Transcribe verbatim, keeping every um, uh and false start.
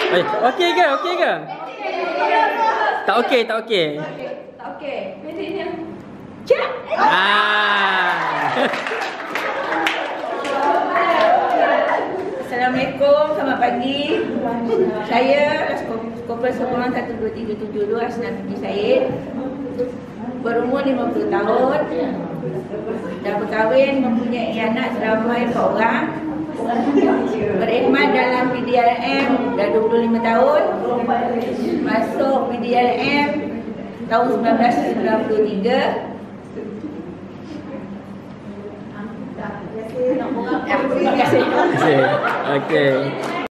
Eh, okey ke? Okey ke? Tak okey, tak okey. Tak okey. Pendeknya. Cak. Ah. Assalamualaikum, selamat pagi. Saya Kopral Sokongan satu dua tiga tujuh dua Asnah Binti Said. Berumur lima puluh tahun. Dah berkahwin, mempunyai anak seramai empat orang. Berkhidmat dalam P D L M dah dua puluh lima tahun. Masuk P D L M tahun seribu sembilan ratus sembilan puluh tiga. Terima kasih. Okey.